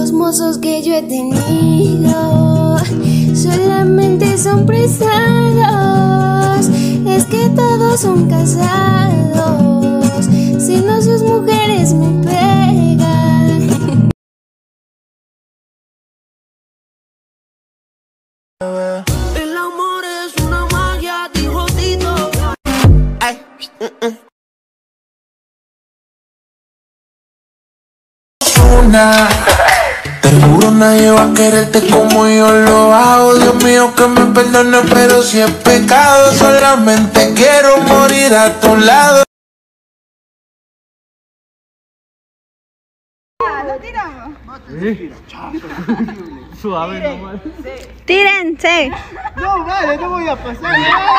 los mozos que yo he tenido solamente son prestados. Es que todos son casados, si no sus mujeres me pegan. El amor es una magia, dijo Tito. Ay, Te juro nadie va a quererte como yo lo hago. Dios mío que me perdone, pero si es pecado, solamente quiero morir a tu lado. ¿Lo tiramos? Sí. Suave nomás. ¡Tírense! No, vale, no voy a pasar.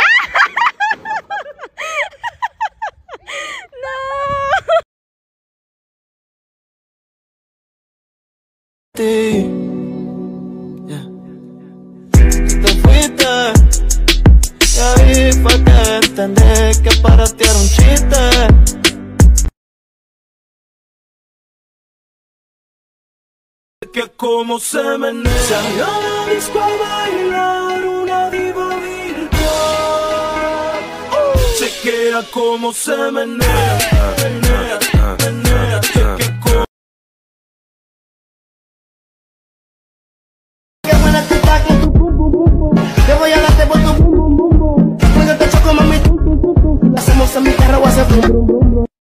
te fuiste y ahí fue que entendí que para ti era un chiste. Que como se menea, salió a la disco a bailar una diva virtual. Chequea como se menea, menea, menea. Qué buena tú estás con tu bum bum bum bum. Te voy a darte por tu bum bum bum bum. Cuando te choco mami, lo hacemos en mi carro o hace brum brum brum.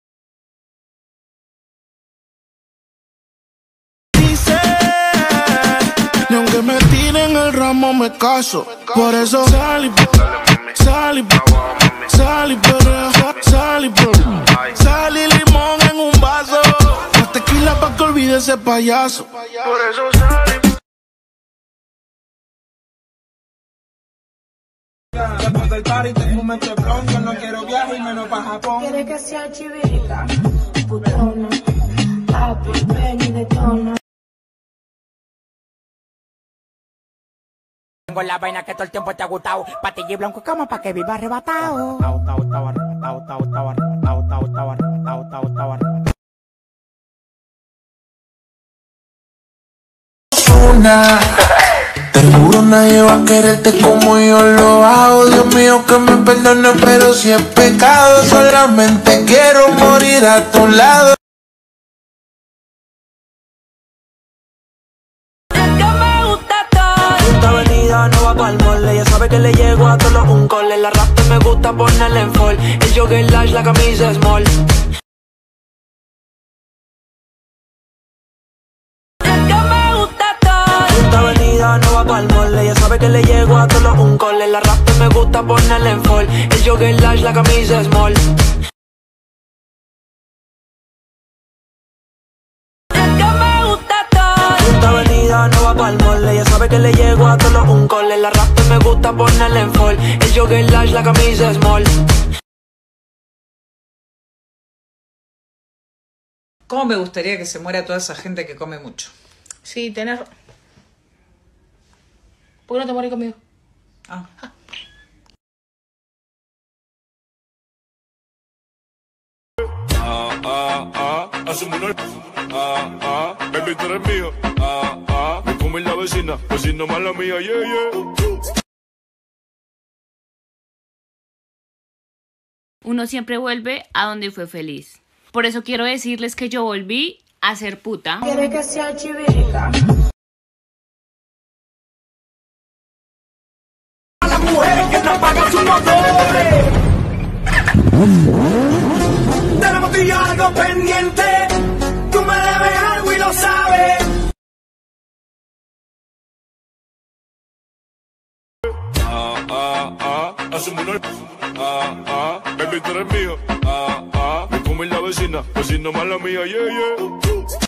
Me caso, por eso salí, limón en un vaso, más tequila pa' que olvide ese payaso. Por eso salí. Después del party tengo un mente bronco, no quiero viajar y menos pa' Japón. Quiere que sea chivirica, putona, papi, ven y detona. Tengo la vaina que todo el tiempo te ha gustado. Patilla y blanco como pa' que viva arrebatado. Te juro nadie va a quererte como yo lo hago. Dios mío que me perdone, pero si es pecado, solamente quiero morir a tu lado. No va pa'l mole, ella sabe que le llego a todos un cole. La rap me gusta ponerle en fall, el jogger large, la camisa small. Esta avenida no va pa'l mole, ella sabe que le llego a todos un cole. La rap me gusta ponerle en fall, el jogger large, la camisa small. No va pa'l mole, ella sabe que le llego a todos un cole. La rap me gusta ponerle en fall, el jogger large, la camisa small. ¿Cómo me gustaría que se muera toda esa gente que come mucho? Sí, tenés... ¿Por qué no te morís conmigo? Ah. Baby, tú eres mío. Me come la vecina mala mía, yeah, yeah. Uno siempre vuelve a donde fue feliz. Por eso quiero decirles que yo volví a ser puta. Quiere que sea chivirica. A las mujeres que no pagan sus motores. Tenemos tú y yo algo pendiente. Tú me debes algo y lo sabes. Hacemos una... Baby, tú eres mío. Me come la vecina mala mía, yeah, yeah.